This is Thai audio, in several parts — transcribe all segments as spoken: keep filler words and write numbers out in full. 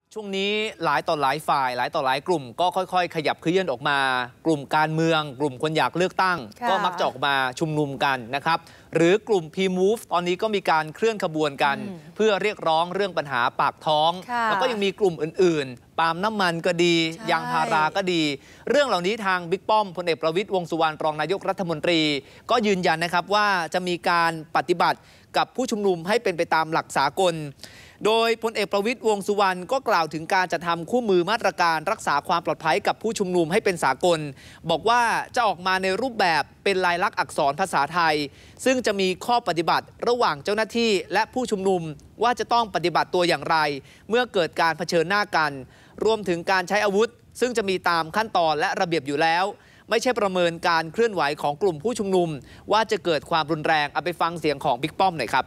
ช่วงนี้หลายต่อหลายฝ่ายหลายต่อหลายกลุ่มก็ค่อยๆขยับเคลื่อนออกมา กลุ่มการเมืองกลุ่มคนอยากเลือกตั้งก็มักจะออกมาชุมนุมกันนะครับหรือกลุ่ม พี มูฟ ตอนนี้ก็มีการเคลื่อนขบวนกันเพื่อเรียกร้องเรื่องปัญหาปากท้องแล้วก็ยังมีกลุ่มอื่นๆปาล์มน้ำมันก็ดียางพาราก็ดี เรื่องเหล่านี้ทางบิ๊กป้อมพลเอกประวิตรวงษ์สุวรรณรองนายกรัฐมนตรีก็ยืนยันนะครับว่าจะมีการปฏิบัติกับผู้ชุมนุมให้เป็นไปตามหลักสากลโดยพลเอกประวิตรวงษ์สุวรรณก็กล่าวถึงการจะทำคู่มือมาตรการรักษาความปลอดภัยกับผู้ชุมนุมให้เป็นสากลบอกว่าจะออกมาในรูปแบบเป็นลายลักษณ์อักษรภาษาไทยซึ่งจะมีข้อปฏิบัติระหว่างเจ้าหน้าที่และผู้ชุมนุมว่าจะต้องปฏิบัติตัวอย่างไรเมื่อเกิดการเผชิญหน้ากันรวมถึงการใช้อาวุธซึ่งจะมีตามขั้นตอนและระเบียบอยู่แล้วไม่ใช่ประเมินการเคลื่อนไหวของกลุ่มผู้ชุมนุมว่าจะเกิดความรุนแรงเอาไปฟังเสียงของบิ๊กป้อมหน่อยครับ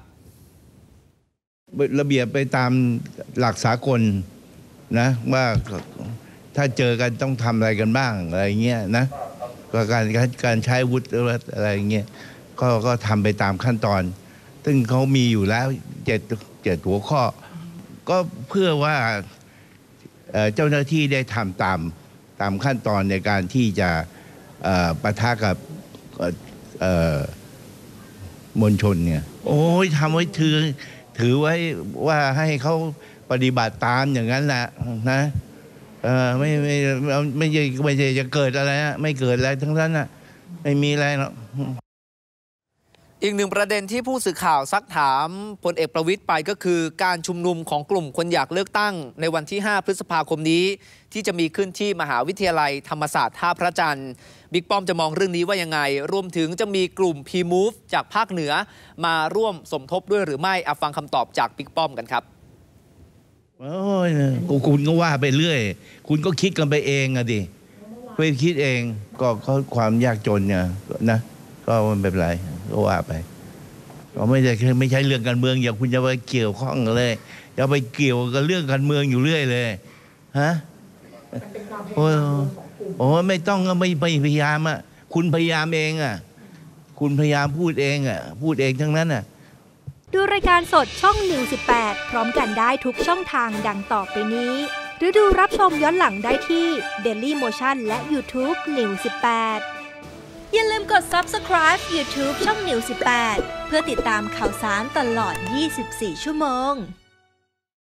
ระเบียบไปตามหลักสากลนะว่าถ้าเจอกันต้องทำอะไรกันบ้างอะไรเงี้ยนะก็การการใช้อาวุธอะไรเงี้ยก็ก็ทำไปตามขั้นตอนซึ่งเขามีอยู่แล้วเจ็ดเจ็ดหัวข้อก็เพื่อว่าเจ้าหน้าที่ได้ทำตามตามขั้นตอนในการที่จะปะทะกับมวลชนเนี่ยโอ้ยทำไว้ถือถือไว้ว่าให้เขาปฏิบัติตามอย่างนั้นแหละนะเออไม่ไม่ไม่ใช่ไม่ใช่จะเกิดอะไรนะไม่เกิดอะไรทั้งนั้นนะไม่มีอะไรหรอกอีกหนึ่งประเด็นที่ผู้สื่อข่าวซักถามพลเอกประวิตรไปก็คือการชุมนุมของกลุ่มคนอยากเลือกตั้งในวันที่ห้าพฤษภาคมนี้ที่จะมีขึ้นที่มหาวิทยาลัยธรรมศาสตร์ท่าพระจันทร์บิ๊กป้อมจะมองเรื่องนี้ว่ายังไงรวมถึงจะมีกลุ่ม พี มูฟ จากภาคเหนือมาร่วมสมทบด้วยหรือไม่เอาฟังคำตอบจากบิ๊กป้อมกันครับโอ้ยคุณก็ว่าไปเรื่อยคุณก็คิดกันไปเองอะดิไปคิดเองก็เขาความยากจนเนี่ยนะก็ไม่เป็นไรก็ว่าไปก็ไม่ใช่ไม่ใช่เรื่องการเมืองอย่าคุณจะไปเกี่ยวข้องเลยอย่าไปเกี่ยวกับเรื่องการเมืองอยู่เรื่อยเลยฮะโอ้โอ้ไม่ต้องไม่พยายามอ่ะคุณพยายามเองอ่ะคุณพยายามพูดเองอ่ะพูดเองทั้งนั้นอ่ะดูรายการสดช่องนิวสิบแปดพร้อมกันได้ทุกช่องทางดังต่อไปนี้หรือดูรับชมย้อนหลังได้ที่ Daily Motion และ YouTube นิวสิบแปดอย่าลืมกด Subscribe YouTube ช่องนิวสิบแปดเพื่อติดตามข่าวสารตลอดยี่สิบสี่ชั่วโมง